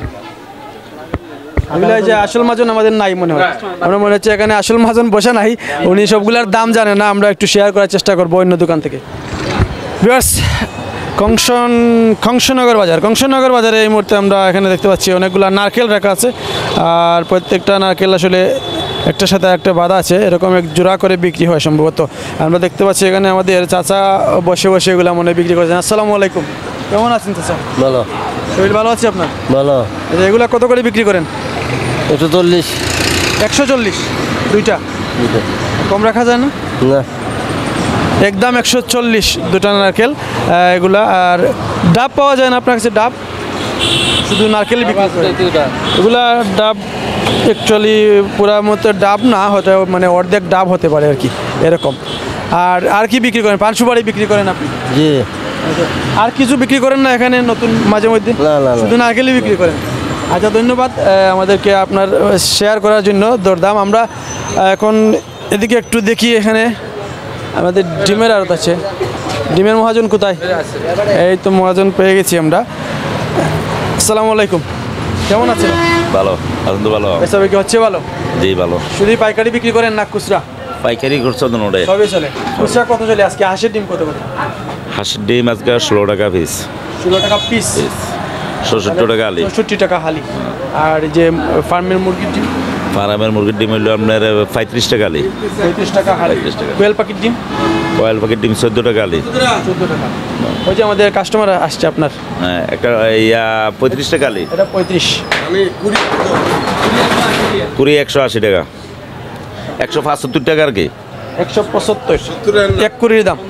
এগুলা এই যে আসল মাজন আমাদের নাই মনে হয়, আমরা মনে হচ্ছে এখানে আসল মাজন বসে নাই, উনি সবগুলার দাম জানে না। আমরা একটু শেয়ার করার চেষ্টা করবো অন্য দোকান থেকে। ভিউয়ার্স, কংসন কংসনগর বাজার কংসনগর বাজারে এই মুহূর্তে আমরা এখানে দেখতে পাচ্ছি অনেকগুলো নারকেল রাখা আছে, আর প্রত্যেকটা নারকেল আসলে একটার সাথে একটা বাঁধা আছে, এরকম এক জোড়া করে বিক্রি হয় সম্ভবত। আমরা দেখতে পাচ্ছি এখানে আমাদের চাচা বসে বসে এগুলো মনে হয় বিক্রি করছেন। আসসালামু আলাইকুম, কেমন আছেন চাচা? ভালো শরীর ভালো আছে আপনার? ভালো। এই যে এগুলা কত করে বিক্রি করেন? একশো চল্লিশ। একশো চল্লিশ দুইটা, কম রাখা যায় না? না, একদম একশো চল্লিশ দুটা নারকেল আহ, এগুলা। আর ডাব পাওয়া যায় না আপনার কাছে? ডাব শুধু নারকেল বিক্রি করে এগুলা? ডাব অ্যাকচুয়ালি পুরা মতো ডাব না, হয়তো মানে অর্ধেক ডাব হতে পারে আর কি, এরকম। আর আর কি বিক্রি করেন? পান সুপারি বিক্রি করেন আপনি? জি। আর কিছু বিক্রি করেন না এখানে নতুন মাঝে মধ্যে? না, না, না। শুধু নারকেলই বিক্রি করেন? আচ্ছা, ধন্যবাদ আহ, আমাদেরকে আপনার শেয়ার করার জন্য দরদাম। আমরা আহ, এখন এদিকে একটু দেখি, এখানে আমাদের ডিমের আড়ত আছে। ডিমের মহাজন কোথায়? এই তো মহাজন পেয়ে গেছি আমরা। আসসালামু আলাইকুম, কেমন আছেন? ভালো, আনন্দ ভালো। পেশা বিক্রি হচ্ছে ভালো? জি ভালো। শুধু পাইকারি বিক্রি করেন না খুচরা? পাইকারি করছো তো নোটে। সবই চলে। খুচরা কত চলে আজকে? হাঁসের ডিম কত করে? হাঁসের ডিম আজকে ষোলো টাকা পিস, ষোলো টাকা পিস, ষষট্টি টাকা আলি। চৌষট্টি টাকা হালি। আর এই যে ফার্মের মুরগির ডিম? ফার্মের মুরগির ডিম হইলো আপনার পঁয়ত্রিশ টাকা আলি। পঁয়ত্রিশ টাকা হালি। পঁয়ত্রিশ টাকা। কোয়েল পাখির ডিম? কয়েল পাখির ডিম চোদ্দো টাকা আলি। চোদ্দো টাকা। ওই যে আমাদের কাস্টমার আসছে আপনার, হ্যাঁ, একটা ইয়া পঁয়ত্রিশ টাকা আলি। এটা পঁয়ত্রিশ। কুড়ি একশো আশি টাকা একশো পঁচাত্তর টাকা আর কি একশো পঁচাত্তর এক কুড়ির দাম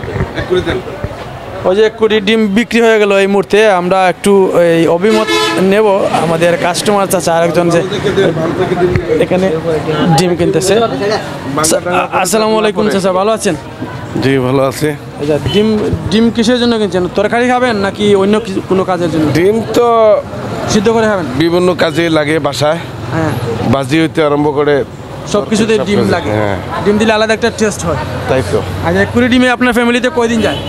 ওই যে এক কোটি ডিম বিক্রি হয়ে গেল এই মুহূর্তে। আমরা একটু এই অভিমত নেব আমাদের কাস্টমার চাচা আরেকজন যে এখানে ডিম কিনতেছে। আসসালামু আলাইকুম চাচা, ভালো আছেন? জি ভালো আছে। আচ্ছা, ডিম ডিম কিসের জন্য কিনছেন? তরকারি খাবেন নাকি অন্য কিছু কোনো কাজের জন্য? ডিম তো সিদ্ধ করে খাবেন? বিভিন্ন কাজে লাগে, বাসায় হ্যাঁ, বাজি হইতে আরম্ভ করে সব কিছুতে ডিম লাগে। হ্যাঁ। ডিম দিলে আলাদা একটা টেস্ট হয়। তাই তো আচ্ছা, এক কুড়ি ডিমে আপনার ফ্যামিলিতে কয়দিন যায়?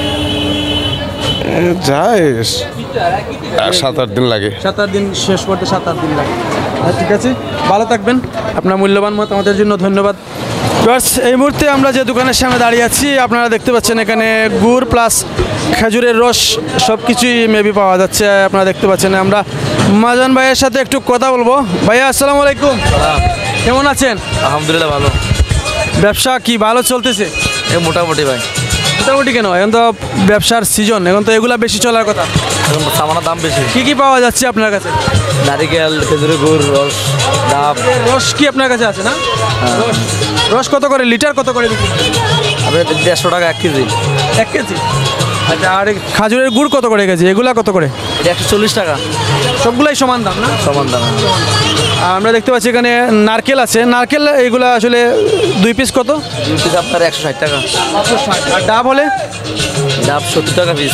এ, যায় আর সাত আট দিন লাগে। সাত আট দিন শেষ করতে সাত আট দিন লাগে। আচ্ছা, ঠিক আছে, ভালো থাকবেন। আপনার মূল্যবান মত আমাদের জন্য ধন্যবাদ। Viewers, এই মুহূর্তে আমরা যে দোকানের সামনে দাঁড়িয়ে আছি, আপনারা দেখতে পাচ্ছেন এখানে গুড় প্লাস খেজুরের রস সব কিছুই মেবি পাওয়া যাচ্ছে। আপনারা দেখতে পাচ্ছেন। আমরা মাজান ভাইয়ের সাথে একটু কথা বলবো। ভাইয়া আসসালামু আলাইকুম, কেমন আছেন? আলহামদুলিল্লাহ ভালো। ব্যবসা কি ভালো চলতেছে? এই মোটামুটি ভাই। মোটামুটি কেন? এখন তো ব্যবসার সিজন, এখন তো এগুলা বেশি চলার কথা। এখন সামানের দাম বেশি। কি কি পাওয়া যাচ্ছে আপনার কাছে? নারিকেল, খেজুরের গুড়, রস, ডাব। রস কি আপনার কাছে আছে না? রস রস কত করে লিটার, কত করে বিক্রি করেন? আপনার দেড়শো টাকা এক কেজি। এক কেজি? আচ্ছা, আর এই খাজুরের গুড় কত করে কেজি? এগুলা কত করে? একশো চল্লিশ টাকা। সবগুলাই সমান দাম না? সমান দাম। আর আমরা দেখতে পাচ্ছি এখানে নারকেল আছে। নারকেল এগুলা আসলে দুই পিস কত? দুই পিস আপনার একশো ষাট টাকা। আর ডাব হলে? ডাব সত্তর টাকা পিস।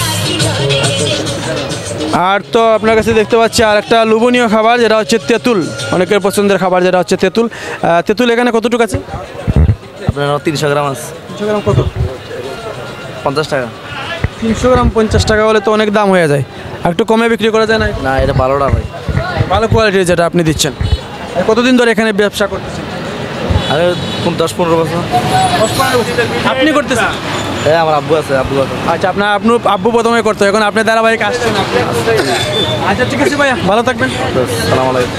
আর তো আপনার কাছে দেখতে পাচ্ছি আর একটা লোভনীয় খাবার, যেটা হচ্ছে তেঁতুল। অনেকের পছন্দের খাবার যেটা হচ্ছে তেঁতুল। আহ, তেঁতুল এখানে কতটুকু আছে? আপনার তিনশো গ্রাম আছে। তিনশো গ্রাম কত? পঞ্চাশ টাকা। তিনশো গ্রাম পঞ্চাশ টাকা হলে তো অনেক দাম হয়ে যায়। আর একটু কমে বিক্রি করা যায় না? না, এটা বারোটা ভাই। ভালো কোয়ালিটির যেটা আপনি দিচ্ছেন। কতদিন ধরে এখানে ব্যবসা করতেছেন? আরে দশ পনেরো বছর। আপনি করতেছেন? হ্যাঁ, আমার আব্বু আছে। আব্বু আছে। আচ্ছা, আপনার আপনি আব্বু প্রথমে করতো, এখন আপনি ধারাবাহিক আসছেন আপনি। আচ্ছা, ঠিক আছে ভাইয়া, ভালো থাকবেন। সালাম আলাইকুম।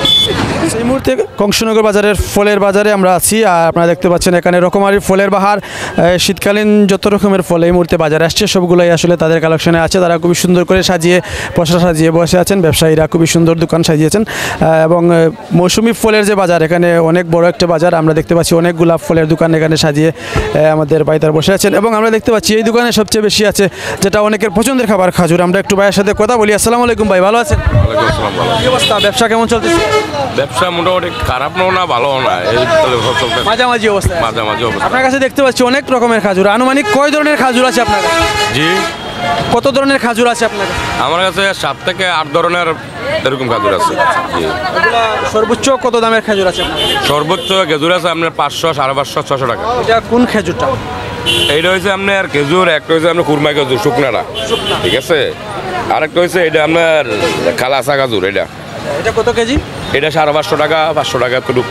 এই মুহূর্তে কংসনগর বাজারের ফলের বাজারে আমরা আছি। আর আপনারা দেখতে পাচ্ছেন এখানে রকমারি ফলের বাহার। এ, শীতকালীন যত রকমের ফল এই মুহূর্তে বাজারে আসছে, সবগুলোই আসলে তাদের কালেকশনে আছে। তারা খুবই সুন্দর করে সাজিয়ে পশা সাজিয়ে বসে আছেন। ব্যবসায়ীরা খুবই সুন্দর দোকান সাজিয়েছেন। এ, এবং এ, মৌসুমি ফলের যে বাজার, এখানে অনেক বড় একটা বাজার। আমরা দেখতে পাচ্ছি অনেক গোলাপ ফলের দোকান এখানে সাজিয়ে এ, আমাদের ভাইদার বসে আছেন। এবং আমরা দেখতে পাচ্ছি এই দোকানে সবচেয়ে বেশি আছে যেটা অনেকের পছন্দের খাবার, খাজুর। আমরা একটু ভাইয়ের সাথে কথা বলি। আসসালামু আলাইকুম ভাই, ভালো আছেন? কি অবস্থা, ব্যবসা কেমন চলতেছে? ব্যবসা মোটামুটি খারাপ না, না ভালো না, এই চলতে মাঝামাঝি অবস্থা। মাঝামাঝি অবস্থা। আপনার কাছে দেখতে পাচ্ছি অনেক রকমের খাজুর। আনুমানিক কয় ধরনের খাজুর আছে আপনার কাছে? জি, কত ধরনের খাজুর আছে আপনার কাছে? আমার কাছে সাত থেকে আট ধরনের এরকম খেজুর আছে। জি, এগুলা সর্বোচ্চ কত দামের খেজুর আছে আপনার কাছে? সর্বোচ্চ খেজুর আছে আপনার পাঁচশো, সাড়ে পাঁচশো, ছশো টাকা। এটা কোন খেজুরটা? এইটা হয়েছে আপনার খেজুর, একটা হয়েছে আপনার কুরমা খেজুর শুকনাটা, ঠিক আছে। আরেকটা হয়েছে এটা আপনার কালাসা খাজুর, এটা এটা কত কেজি? এটা সাড়ে পাঁচশো টাকা, পাঁচশো টাকা এতটুকু।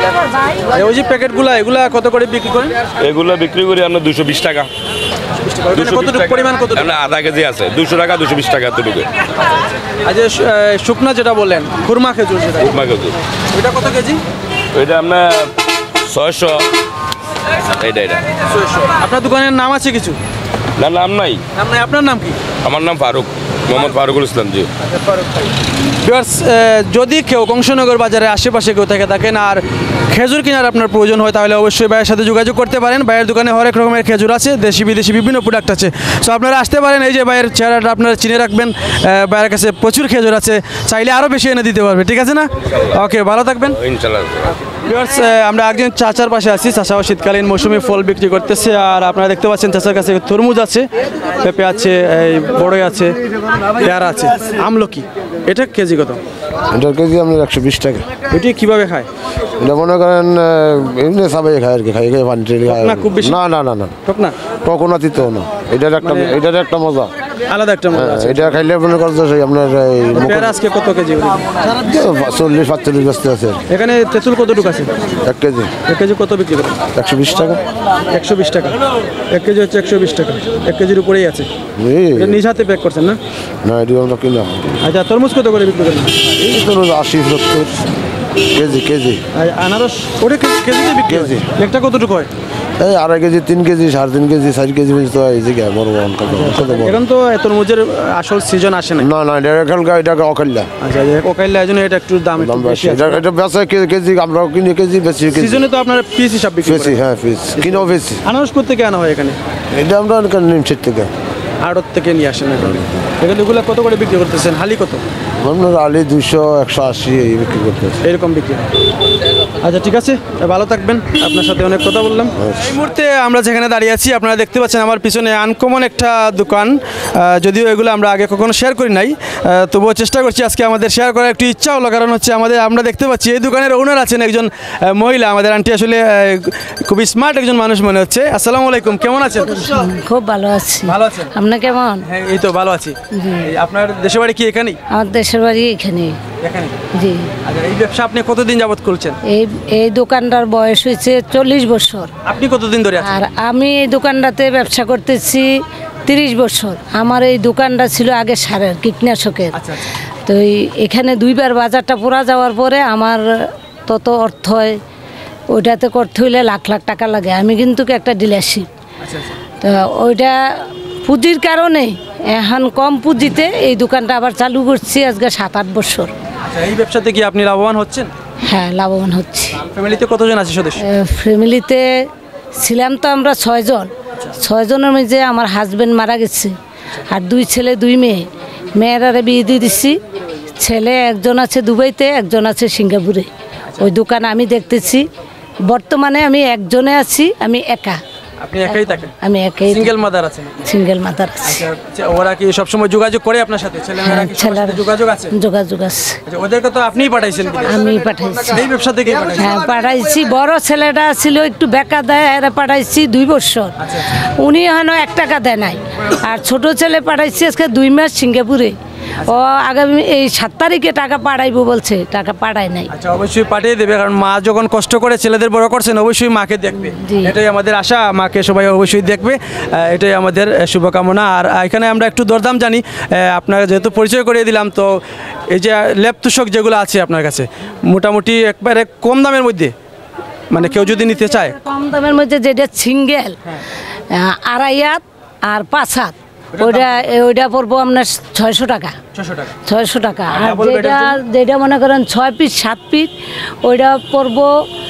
আর ওই যে প্যাকেটগুলো, এগুলা কত করে বিক্রি করেন? এগুলো বিক্রি করি আপনার দুশো বিশ টাকা। ওখানে কতটুকু পরিমাণ কত? আপনার আধা কেজি আছে, দুশো টাকা, দুশো বিশ টাকা এতটুকু। আর যে শু- এ, শুকনা যেটা বললেন, খুরমা খেজুর যেটা, কুরমা খেজুর ওইটা কত কেজি? এটা আপনার ছয়শো। এইটা এটা আপনার দোকানের নাম আছে কিছু? না, নাম নাই। নাম নাই। আপনার নাম কি? আমার নাম ফারুক, মোহাম্মদ ফারুকুল ইসলাম। জি, ভিউয়ার্স, যদি কেউ কংসনগর বাজারের আশেপাশে কেউ থেকে থাকেন আর খেজুর কেনার আপনার প্রয়োজন হয়, তাহলে অবশ্যই ভাইয়ের সাথে যোগাযোগ করতে পারেন। ভাইয়ের দোকানে হরেক রকমের খেজুর আছে, দেশি বিদেশি বিভিন্ন প্রোডাক্ট আছে। সো আপনারা আসতে পারেন। এই যে ভাইয়ের চেহারাটা আপনারা চিনে রাখবেন। আহ, ভাইয়ের কাছে প্রচুর খেজুর আছে, চাইলে আরও বেশি এনে দিতে পারবে। ঠিক আছে না? ওকে, ভালো থাকবেন। ইনশাল্লাহ। ভিউয়ার্স, আমরা একজন চাচার পাশে আছি। চাচাও শীতকালীন মৌসুমি ফল বিক্রি করতেছে। আর আপনারা দেখতে পাচ্ছেন চাচার কাছে তরমুজ আছে, পেঁপে আছে, এই বড়ই আছে, পেয়ারা আছে, আমলকি। এটা কেজি কত? এটার কেজি আপনার একশো বিশ টাকা। ওইটি কীভাবে খায়? এটা মনে করেন আহ, এমনি সবাই খায় আর কি, খাই খাই পানি টেনে খায়। না, খুব বেশি? না না না না, ঠিক না, কখনো দিত না। এটার একটা এটার একটা মজা। আলাদা একটা মজা আছে। এটা খাইলে মনে করছে সেই আপনার এই পেয়ারা আজকে কত কেজি? চল্লিশ পাঁচচল্লিশ বস্তা আছে। এখানে তেঁতুল কতটুকু আছে? এক কেজি এক কেজি কত বিক্রি করে? একশো বিশ টাকা। একশো বিশ টাকা। এক কেজি হচ্ছে একশো বিশ টাকা, এক কেজির উপরেই আছে। এই, এটা নিজ হাতে প্যাক করছেন না? না এটি আমরা কিনলাম। আচ্ছা, তরমুজ কত করে বিক্রি করেন? এই তো আশি সত্তর কেজি কেজি। আর আনারস ওটা কেজি- কেজিতে বিক্রি হয়? কেজি। একটা কতটুকু হয়? এই আড়াই কেজি তিন কেজি সাড়ে তিন কেজি চার কেজি তো এই জায়গায় বড় বড় অঙ্ক কত বড়। এখন তো তরমুজের আসল সিজন আসে না। না না এটা এখানকার এটাকে অকাল্লা। আচ্ছা ওকাইলে এই জন্য এটা একটু দাম একটু দাম বেশি বেশি। এটা এটা বেচা কে- কেজি আমরা কিনে কেজি বেশি কেজি সিজনে তো আপনার পিস হিসাব বিক্রি বেশি করেন। হ্যাঁ পিস কিনেও বেশি। আনারস করতে কে আনা হয় এখানে? এটা আমরা এখানে নিমছিট থেকে আড়ত থেকে নিয়ে আসেন এখানে। এখানে এগুলো কত করে বিক্রি করতেছেন? হালি কত? আপনার আলি দুশো একশো আশি এই বিক্রি করতেছে। এরকম বিক্রি হয়। আচ্ছা ঠিক আছে, ভালো থাকবেন, আপনার সাথে অনেক কথা বললাম। এই মুহূর্তে আমরা যেখানে দাঁড়িয়ে আছি আপনারা দেখতে পাচ্ছেন আমার পিছনে আনকমন একটা দোকান। আহ, যদিও এগুলো আমরা আগে কখনো শেয়ার করি নাই, আহ, তবুও চেষ্টা করছি আজকে আমাদের শেয়ার করার একটু ইচ্ছা হলো। কারণ হচ্ছে আমাদের আমরা দেখতে পাচ্ছি এই দোকানের ওনার আছেন একজন আহ, মহিলা। আমাদের আন্টি আসলে আহ, খুবই স্মার্ট একজন মানুষ মনে হচ্ছে। আসসালামু আলাইকুম, কেমন আছেন? খুব ভালো আছি। ভালো আছেন? আপনি কেমন? হ্যাঁ এই তো ভালো আছি। এই আপনার দেশের বাড়ি কি এখানেই? আমার দেশের বাড়ি এখানে। এখানে? জি। আচ্ছা এই ব্যবসা আপনি কতদিন যাবত করছেন? এই এই দোকানটার বয়স হয়েছে চল্লিশ বছর। আপনি কতদিন ধরে আছেন? আর আমি এই দোকানটাতে ব্যবসা করতেছি তিরিশ বছর। আমার এই দোকানটা ছিল আগে সারের কীটনাশকের। আচ্ছা আচ্ছা। তো এই- এখানে দুইবার বাজারটা পুরা যাওয়ার পরে আমার তত অর্থ হয়, ওইটাতে করতে হইলে লাখ লাখ টাকা লাগে। আমি কিন্তু একটা ডিলারশিপ, আচ্ছা আচ্ছা। তো ওইটা পুঁজির কারণে এখন কম পুঁজিতে এই দোকানটা আবার চালু করছি আজকে সাত আট বছর। আচ্ছা এই ব্যবসাতে কি আপনি লাভবান হচ্ছেন? হ্যাঁ লাভবান হচ্ছি। ফ্যামিলিতে কতজন আছে সদস্য? ফ্যামিলিতে ছিলাম তো আমরা ছয়জন। ছয়জনের মধ্যে আমার হাজবেন্ড মারা গেছে, আর দুই ছেলে দুই মেয়ে। মেয়েরারে বিয়ে দিয়ে দিচ্ছি। ছেলে একজন আছে দুবাইতে, একজন আছে সিঙ্গাপুরে। ওই দোকান আমি দেখতেছি। বর্তমানে আমি একজনে আছি, আমি একা। আপনি একাই থাকেন? আমি একাই সিঙ্গেল মাদার আছেন? সিঙ্গেল মাতার আছি। আচ্ছা ওরা কি সবসময় যোগাযোগ করে আপনার সাথে? ছেলেমেয়েরা কি সবার সাথে যোগাযোগ আছে? যোগাযোগ আছে। আচ্ছা ওদেরকে তো আপনিই পাঠাইছেন বিদেশে? আমি পাঠাইছি। এই ব্যবসা থেকেই পাঠাইছেন? হ্যাঁ পাঠাইছি। বড় ছেলেটা ছিল একটু বেকা দেয়, এরা পাঠাইছি দুই বছর। উনি হয়তো এক টাকা দেয় নাই। আর ছোট ছেলে পাঠাইছি আজকে দুই মাস সিঙ্গাপুরে। ও আগামী এই সাত তারিখে টাকা পাঠাইবো বলছে, টাকা পাঠায় নাই। আচ্ছা অবশ্যই পাঠিয়ে দেবে, কারণ মা যখন কষ্ট করে ছেলেদের বড় করছেন অবশ্যই মাকে দেখবে। জি। এটাই আমাদের আশা, মাকে সবাই অবশ্যই দেখবে। আহ, এটাই আমাদের আহ, শুভকামনা। আর এখানে আমরা একটু দরদাম জানি। আহ, আপনারা যেহেতু পরিচয় করিয়ে দিলাম, তো এই যে লেপ তুষক যেগুলো আছে আপনার কাছে মোটামুটি একবারে কম দামের মধ্যে, মানে কেউ যদি নিতে চায় কম দামের মধ্যে যেটা সিঙ্গেল আড়াই হাত আর পাঁচ হাত, ওইটা ওইটা পড়বো আপনার ছয়শো টাকা। ছশো টাকা। ছয়শো টাকা। আর double bed এর যেটা যেটা মনে করেন ছয় পিস সাত পিস, ওইটা পড়বো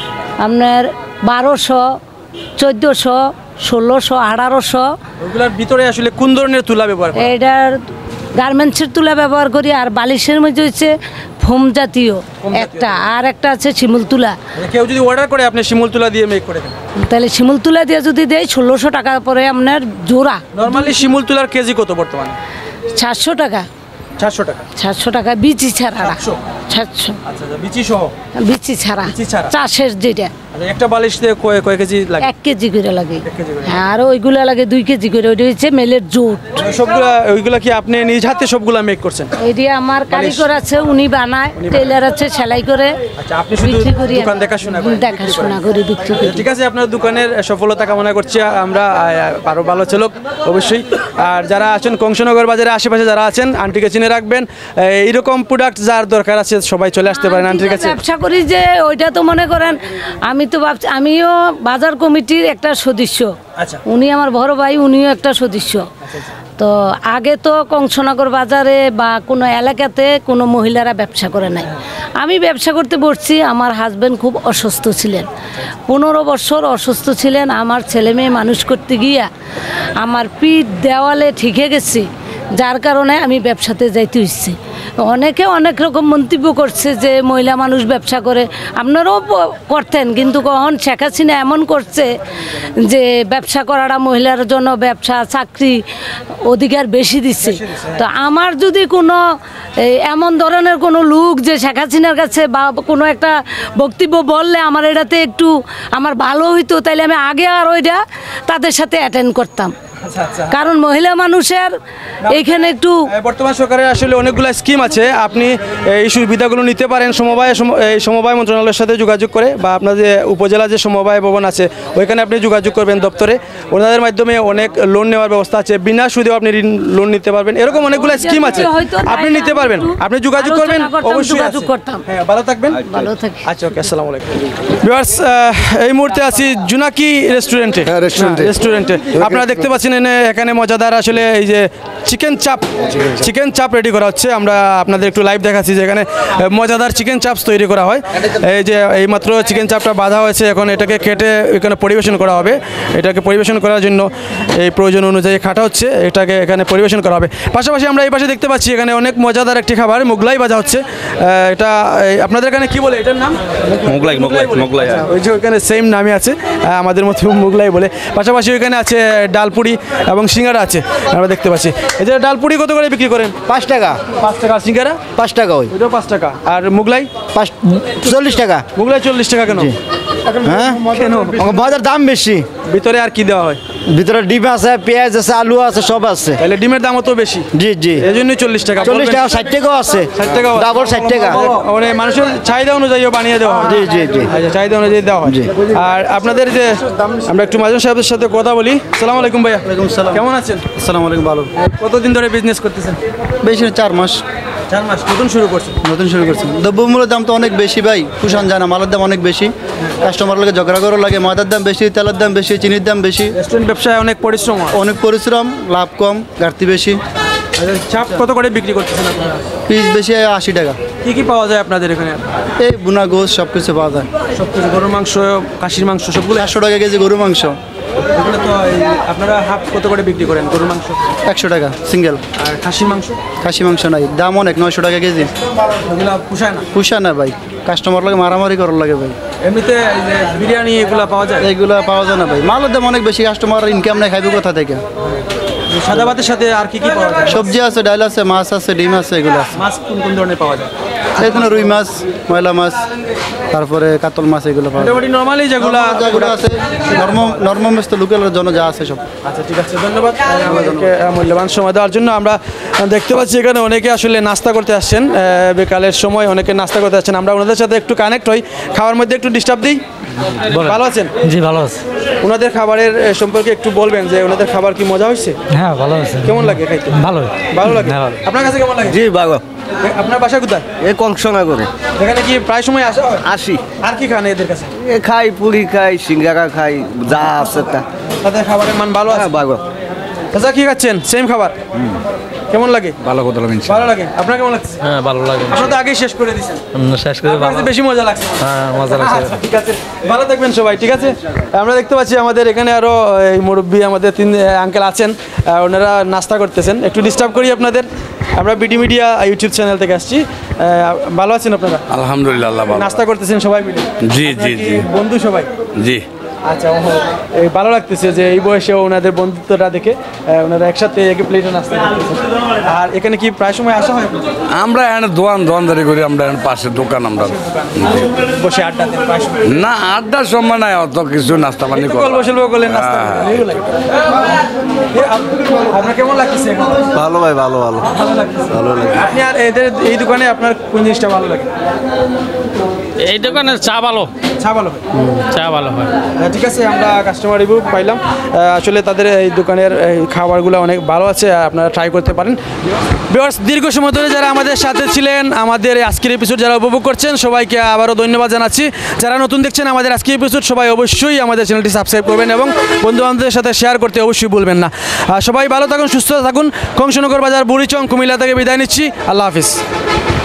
আপনার বারোশো, চোদ্দোশো, ষোলোশো, আঠারোশো। ওগুলোর ভিতরে আসলে কোন ধরনের তুলা ব্যবহার করেন? এটার গার্মেন্টসের তুলা ব্যবহার করি। আর বালিশের মধ্যে হচ্ছে ফোম জাতীয় একটা, আর একটা আছে শিমুল তুলা। মানে কেউ যদি অর্ডার করে আপনি শিমুল তুলা দিয়ে মেক করে দেন? তাহলে শিমুল তুলা দিয়ে যদি দেয় ষোলোশো টাকা পরে আপনার জোড়া। নর্মালি শিমুল তুলার কেজি কত বর্তমানে? সাতশো টাকা। চারশো টাকা। সাতশো টাকা বিচি ছাড়া। সাতশো? সাতশো আচ্ছা আচ্ছা, বিচি সহ? বিচি ছাড়া। বিচি ছাড়া। চাষের যেটা আচ্ছা একটা বালিশ দিয়ে কয় কয় কেজি লাগে? এক কেজি করে লাগে। এক কেজি করে। হ্যাঁ, আর ওইগুলা লাগে দুই কেজি করে। ওইটা হচ্ছে মেলের জোট। সবগুলা ওইগুলা কি আপনি নিজ হাতে সবগুলা মেক করছেন? এইটি আমার কারিগর আছে, উনি বানায়। টেলার আছে, সেলাই করে আচ্ছা আপনি শুধু বিক্রি করি। দোকান দেখাশোনা করেন? দেখাশোনা করি, বিক্রি করি। ঠিক আছে, আপনার দোকানের সফলতা কামনা করছি আমরা। আহ, আরো ভালো চলুক অবশ্যই। আর যারা আছেন কংসনগর বাজারে আশেপাশে যারা আছেন, আন্টিকে চিনে রাখবেন। এইরকম প্রোডাক্ট যার দরকার আছে সবাই চলে আসতে পারেন আন্টির কাছে। ব্যবসা করি যে ওইটা তো মনে করেন আমি তো ভাবছি, আমিও বাজার কমিটির একটা সদস্য। আচ্ছা। উনি আমার বড় ভাই, উনিও একটা সদস্য। তো আগে তো কংসনগর বাজারে বা কোনো এলাকাতে কোনো মহিলারা ব্যবসা করে নাই। আমি ব্যবসা করতে বসছি। আমার হাজব্যান্ড খুব অসুস্থ ছিলেন, পনেরো বছর অসুস্থ ছিলেন। আমার ছেলে মেয়ে মানুষ করতে গিয়া আমার পিঠ দেওয়ালে ঠিকে গেছে, যার কারণে আমি ব্যবসাতে যাইতে হচ্ছে। অনেকে অনেক রকম মন্তব্য করছে যে মহিলা মানুষ ব্যবসা করে। আপনারাও প- করতেন, কিন্তু কখন শেখ হাসিনা এমন করছে যে ব্যবসা করাটা মহিলার জন্য ব্যবসা চাকরি অধিকার বেশি দিচ্ছে। তো আমার যদি কোনো এই এমন ধরনের কোনো লোক যে শেখ হাসিনার কাছে বা কোনো একটা বক্তব্য বললে আমার এটাতে একটু আমার ভালো হইতো, তাইলে আমি আগে আর ওইটা তাদের সাথে অ্যাটেন্ড করতাম। আচ্ছা আচ্ছা কারণ মহিলা মানুষের এইখানে একটু এ, বর্তমান সরকারের আসলে অনেকগুলো স্কিম আছে, আপনি এই সুবিধাগুলো নিতে পারেন সমবায় সম- এই সমবায় মন্ত্রণালয়ের সাথে যোগাযোগ করে, বা আপনার যে উপজেলা যে সমবায় ভবন আছে ওইখানে আপনি যোগাযোগ করবেন দপ্তরে, ওনাদের মাধ্যমে অনেক লোন নেওয়ার ব্যবস্থা আছে, বিনা সুদেও আপনি ঋণ লোন নিতে পারবেন, এরকম অনেকগুলো স্কিম আছে, হয়তো আপনি নিতে তাই পারবেন, একটু আপনি যোগাযোগ করবেন, আলোচনা করতাম, অবশ্যই যোগাযোগ আছে। করতাম। হ্যাঁ, ভালো থাকবেন। ভালো থাকি। আচ্ছা, ওকে, আসসালামু আলাইকুম। ভিউয়ার্স, এই মুহূর্তে আছি জুনাকি রেস্টুরেন্টে। হ্যাঁ, রেস্টুরেন্টে। হ্যাঁ, রেস্টুরেন্টে আপনারা দেখতে পাচ্ছেন এনে- এখানে মজাদার আসলে এই যে চিকেন চাপ চিকেন চাপ রেডি করা হচ্ছে। আমরা আপনাদের একটু লাইভ দেখাচ্ছি যে এখানে মজাদার চিকেন চাপস তৈরি করা হয়। এই যে এইমাত্র চিকেন চাপটা বাঁধা হয়েছে, এখন এটাকে কেটে এখানে পরিবেশন করা হবে। এটাকে পরিবেশন করার জন্য এই প্রয়োজন অনুযায়ী কাটা হচ্ছে, এটাকে এখানে পরিবেশন করা হবে। পাশাপাশি আমরা এই পাশে দেখতে পাচ্ছি এখানে অনেক মজাদার একটি খাবার মোগলাই ভাজা হচ্ছে। আহ, এটা এই আপনাদের এখানে কি বলে এটার নাম? মোগলাই মোগলাই মোগলাই আচ্ছা, ওই যে ওখানে সেম নামই আছে, আহ, আমাদের মতো মোগলাই বলে। পাশাপাশি ওইখানে আছে ডালপুরি এবং সিঙ্গারা আছে, আমরা দেখতে পাচ্ছি। এই যে ডালপুরি কত করে বিক্রি করেন? পাঁচ টাকা পাঁচ টাকা। সিঙ্গারা? পাঁচ টাকা ওই ওইটাও পাঁচ টাকা। আর মোগলাই? পাঁচ চল্লিশ টাকা। মোগলাই চল্লিশ টাকা কেন? হ্যাঁ, কেন? বাজার দাম বেশি। ভিতরে আর কি দেওয়া হয়? ভিতরে ডিম আছে, পেঁয়াজ আছে, আলু আছে, সব আছে। তাহলে ডিমের দামও তো বেশি, জি জি এই জন্যই চল্লিশ টাকা। চল্লিশ টাকা, ষাট টাকাও আছে, ষাট টাকা, ডাবল ষাট টাকা। মানে মানুষের চাহিদা অনুযায়ীও বানিয়ে দেওয়া হয়। জি জি জি আচ্ছা, চাহিদা অনুযায়ী দেওয়া হয়। আর আপনাদের যে আমরা একটু মাজন সাহেবের সাথে কথা বলি। সালাম আলাইকুম ভাইয়া। ওয়ালাইকুম সালাম। কেমন আছেন? আসসালামু আলাইকুম। ভালো। কতদিন ধরে বিজনেস করতেছেন? বেশি না, চার মাস চার মাস। নতুন শুরু করছেন? নতুন শুরু করছি। দ্রব্যমূল্যের দাম তো অনেক বেশি ভাই, কুষাণ যায় না, মালের দাম অনেক বেশি, কাস্টমার লাগে ঝগড়া করার লাগে, ময়দার দাম বেশি, তেলের দাম বেশি, চিনির দাম বেশি, রেস্টুরেন্ট ব্যবসায় অনেক পরিশ্রম হয়। অনেক পরিশ্রম, লাভ কম, ঘাটতি বেশি। আচ্ছা, চাপ কত করে বিক্রি করতেছেন আপনারা? পিস বেশি আশি টাকা। কি কি পাওয়া যায় আপনাদের এখানে? এই বুনা গোস সব কিছু পাওয়া যায়। সব কিছু, গরুর মাংস, খাসির মাংস, সবগুলো একশো টাকা কেজি গরু মাংস, এগুলো তো এই আপনারা হাফ কত করে বিক্রি করেন গরুর মাংস? একশো টাকা সিঙ্গেল। আর খাসির মাংস? খাসি মাংস নাই, দাম অনেক, নয়শো টাকা কেজি। এগুলো পোষায় না? পুষা না ভাই, কাস্টমার লাগে মারামারি করার লাগে ভাই। এমনিতে এই যে বিরিয়ানি এগুলো পাওয়া যায়? এইগুলা পাওয়া যায় না ভাই, মালের দাম অনেক বেশি, কাস্টমার ইনকাম নাই, খাইবে কোথা থেকে? সাদা ভাতের সাথে আর কি কি পাওয়া যায়? সবজি আছে, ডাল আছে, মাছ আছে, ডিম আছে, এগুলো আছে। মাছ কোন কোন ধরনের পাওয়া যায়? এই জন্য রুই মাছ, ময়লা মাছ, তারপরে কাতল মাছ, এগুলো পাওয়া যায়। মোটামুটি নর্মালি যেগুলো যেগুলো আছে নর্ম নর্ম মাছ তো লোকালের জন্য যা আছে সব। আচ্ছা, ঠিক আছে, ধন্যবাদ আমাদেরকে মূল্যবান সময় দেওয়ার জন্য। আমরা দেখতে পাচ্ছি এখানে অনেকে আসলে নাস্তা করতে আসছেন, আহ, বিকালের সময় অনেকে নাস্তা করতে আসছেন। আমরা ওনাদের সাথে একটু কানেক্ট হই, খাওয়ার মধ্যে একটু ডিস্টার্ব দিই। ভালো আছেন? জি ভালো আছে। ওনাদের খাবারের আহ, সম্পর্কে একটু বলবেন যে ওনাদের খাবার কি মজা হয়েছে? হ্যাঁ ভালো আছে। কেমন লাগে খাইতে? ভালো ভালো লাগে। হ্যাঁ, ভালো। আপনার কাছে কেমন লাগে? জি বাবা এ, আপনার বাসা কোথায়? এ কংসনগরে এখানে কি প্রায় সময় আসা হয়? আসি, আর কি খান এদের কাছে? এ খাই, পুরি খাই, সিঙ্গারা খাই, যা আছে তা। তাদের খাবারের মান ভালো আছে? হ্যাঁ বাবা চাচা কি খাচ্ছেন? সেম খাবার? কেমন লাগে? ভালো কথা বলবেন। ভালো লাগে। আপনার কেমন লাগছে? হ্যাঁ ভালো লাগে। আপনার তো আগেই শেষ করে দিয়েছেন, শেষ করে আপনার কাছে বেশি মজা লাগছে? হ্যাঁ মজা লাগছে। আচ্ছা, ঠিক আছে, ভালো থাকবেন সবাই। ঠিক আছে, আমরা দেখতে পাচ্ছি আমাদের এখানে আরো এই মুরব্বী আমাদের তিন আঙ্কেল আছেন, আহ, ওনারা নাস্তা করতেছেন। একটু ডিস্টার্ব করি আপনাদের, আমরা বিডি মিডিয়া ইউটিউব চ্যানেল থেকে আসছি। আহ, ভালো আছেন আপনারা? আলহামদুলিল্লাহ, আল্লাহ ভালো। নাস্তা করতেছেন সবাই মিলে? জি জি আপনারা কি জি বন্ধু সবাই? জি। আচ্ছা, ও এই ভালো লাগতেছে যে এই বয়সেও ওনাদের বন্ধুত্বটা দেখে, আহ, ওনারা একসাথে এক প্লেটে নাস্তা করতেছেন। আর এখানে কি প্রায় সময় আসা হয়? আমরা এখানে দোয়ান দোয়ানদারি করি, আমরা এখানে পাশে দোকান, আমরা বসে আড্ডা দেন প্রায় সময়? না আড্ডার সময় নাই অত কিছু, নাস্তা পানি একটু গল্প সল্প করলেন, নাস্তা করলেন, ভালোই লাগে। এ, আপ- আপনার কেমন লাগতেছে এখন? ভালো ভাই, ভালো ভালো ভালো লাগতেছে। ভালো লাগে। আপনি আর এদের এই দোকানে আপনার কোন জিনিসটা ভালো লাগে? এই দোকানে চা ভালো, চা ভালো হয়? চা ভালো হয়। হ্যাঁ, ঠিক আছে, আমরা কাস্টমার রিভিউ পাইলাম। আহ, আসলে তাদের এই দোকানের এই খাবারগুলো অনেক ভালো আছে, আপনারা ট্রাই করতে পারেন। ভিউয়ার্স, দীর্ঘ সময় ধরে যারা আমাদের সাথে ছিলেন, আমাদের এই আজকের এপিসোড যারা উপভোগ করছেন, সবাইকে আবারও ধন্যবাদ জানাচ্ছি। যারা নতুন দেখছেন আমাদের আজকের এপিসোড, সবাই অবশ্যই আমাদের চ্যানেলটি সাবস্ক্রাইব করবেন এবং বন্ধু বান্ধবদের সাথে শেয়ার করতে অবশ্যই ভুলবেন না। আর সবাই ভালো থাকুন, সুস্থ থাকুন। কংসনগর বাজার, বুড়িচং, কুমিল্লা থেকে বিদায় নিচ্ছি। আল্লাহ হাফিজ।